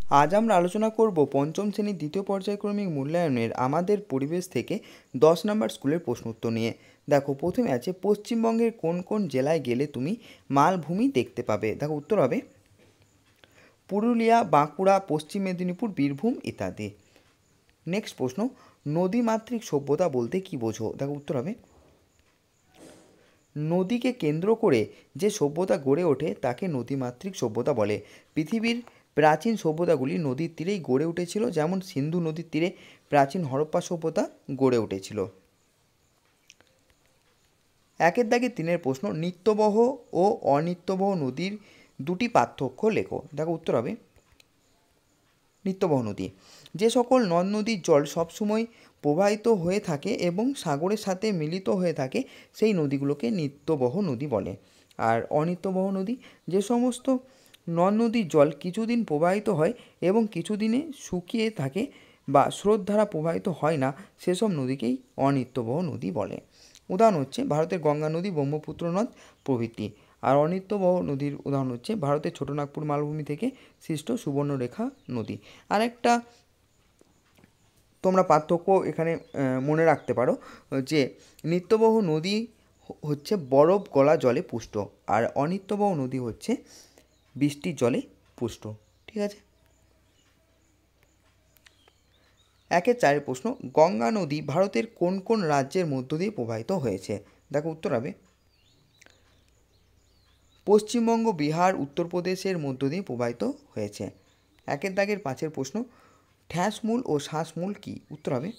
আজ আমরা আলোচনা করব পঞ্চম শ্রেণীর দ্বিতীয় পর্যায়ক্রমিক মূল্যায়নের আমাদের পরিবেশ থেকে 10 নম্বর স্কুলের প্রশ্ন উত্তর নিয়ে। দেখো, প্রথমে আছে পশ্চিমবঙ্গের কোন কোন জেলায় গেলে তুমি মালভূমি দেখতে পাবে। দেখো, উত্তর হবে পুরুলিয়া, বাঁকুড়া, পশ্চিম মেদিনীপুর, বীরভূম ইত্যাদি। নেক্সট প্রশ্ন, নদীমাতৃক সভ্যতা বলতে কি বোঝো। দেখো, উত্তর হবে নদীকে কেন্দ্র করে যে সভ্যতা গড়ে ওঠে তাকে নদীমাতৃক সভ্যতা বলে। পৃথিবীর প্রাচীন সভ্যতাগুলি নদীর তীরেই গড়ে উঠেছিল, যেমন সিন্ধু নদীর তীরে প্রাচীন হরপ্পা সভ্যতা গড়ে উঠেছিল। একের দাগে 3-এর প্রশ্ন, নিত্যবহ ও অনিত্যবহ নদীর দুটি পার্থক্য লেখো। দেখো, উত্তর হবে নিত্যবহ নদী যে সকল নদ নদীর জল সবসময় প্রবাহিত হয়ে থাকে এবং সাগরের সাথে মিলিত হয়ে থাকে সেই নদীগুলোকে নিত্যবহ নদী বলে। আর অনিত্যবহ নদী যে সমস্ত নদ নদীর জল কিছুদিন প্রবাহিত হয় এবং কিছুদিনে শুকিয়ে থাকে বা স্রোত দ্বারা প্রবাহিত হয় না, সেসব নদীকেই অনিত্যবহ নদী বলে। উদাহরণ হচ্ছে ভারতের গঙ্গা নদী, ব্রহ্মপুত্র নদ প্রভৃতি। আর অনিত্যবহ নদীর উদাহরণ হচ্ছে ভারতের ছোটনাগপুর মালভূমি থেকে সৃষ্ট সুবর্ণরেখা নদী। আরেকটা তোমরা পার্থক্য এখানে মনে রাখতে পারো যে নিত্যবহ নদী হচ্ছে বরফ গলা জলে পুষ্ট, আর অনিত্যবহ নদী হচ্ছে বৃষ্টির জলে পুষ্ট। ঠিক আছে। 1-4 প্রশ্ন, গঙ্গা নদী ভারতের কোন কোন রাজ্যের মধ্য দিয়ে প্রবাহিত হয়েছে। দেখো, উত্তর হবে পশ্চিমবঙ্গ, বিহার, উত্তরপ্রদেশের মধ্য দিয়ে প্রবাহিত হয়েছে। 1-5 প্রশ্ন, ঠ্যাসমূল ও শ্বাসমূল কি। উত্তর হবে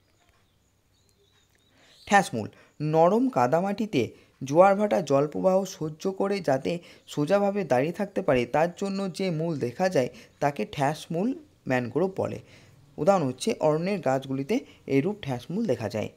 ঠ্যাসমূল নরম কাদামাটিতে জোয়ার ভাটা জলপ্রবাহ সহ্য করে যাতে সোজাভাবে দাঁড়িয়ে থাকতে পারে তার জন্য যে মূল দেখা যায় তাকে ঠ্যাসমূল ম্যানগ্রোভ বলে। উদাহরণ হচ্ছে অরণ্যের গাছগুলিতে এরূপ ঠ্যাসমূল দেখা যায়।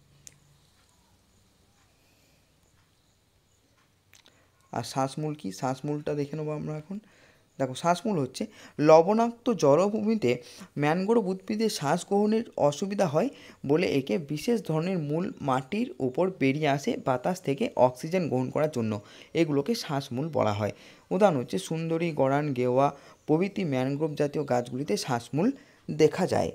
আর শ্বাসমূল কি, শ্বাসমূলটা দেখে নেবো আমরা এখন। দেখো, শ্বাসমূল হচ্ছে লবণাক্ত জলভূমিতে ম্যানগ্রোভ উদ্ভিদের শ্বাস গ্রহণের অসুবিধা হয় বলে একে বিশেষ ধরনের মূল মাটির উপর বেরিয়ে আসে বাতাস থেকে অক্সিজেন গ্রহণ করার জন্য, এগুলোকে শ্বাসমূল বলা হয়। উদাহরণ হচ্ছে সুন্দরী, গড়ান, গেওয়া প্রভৃতি ম্যানগ্রোভ জাতীয় গাছগুলিতে শ্বাসমূল দেখা যায়।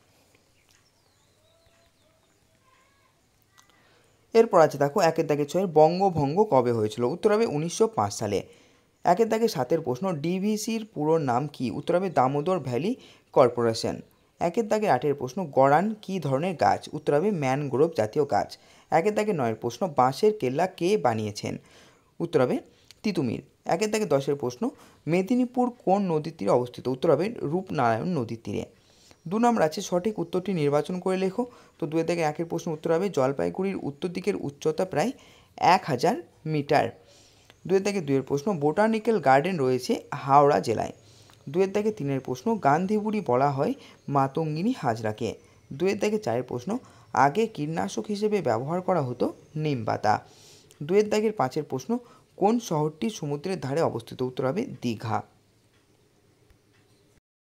এরপর আছে দেখো 1-6 বঙ্গভঙ্গ কবে হয়েছিল। উত্তর হবে 1905 সালে। 1-7 প্রশ্ন, ডিভিসির পুরো নাম কি। উত্তর হবে দামোদর ভ্যালি কর্পোরেশন। 1-8 প্রশ্ন, গড়ান কী ধরনের গাছ। উত্তর হবে ম্যানগ্রোভ জাতীয় গাছ। 1-9 প্রশ্ন, বাঁশের কেল্লা কে বানিয়েছেন। উত্তর হবে তিতুমির। 1-10 প্রশ্ন, মেদিনীপুর কোন নদীর তীরে অবস্থিত। উত্তর হবে রূপনারায়ণ নদীর তীরে। 2 নম্বর আছে সঠিক উত্তরটি নির্বাচন করে লেখো। তো 2-1 প্রশ্ন উত্তর হবে জলপাইগুড়ির উত্তর দিকের উচ্চতা প্রায় 1000 মিটার। 2-2 প্রশ্ন, বোটানিক্যাল গার্ডেন রয়েছে হাওড়া জেলায়। 2-3 প্রশ্ন, গান্ধীবুড়ি বলা হয় মাতঙ্গিনী হাজরাকে। 2-4 প্রশ্ন, আগে কীটনাশক হিসেবে ব্যবহার করা হতো নিম পাতা। 2-5 প্রশ্ন, কোন শহরটি সমুদ্রের ধারে অবস্থিত। উত্তর হবে দীঘা।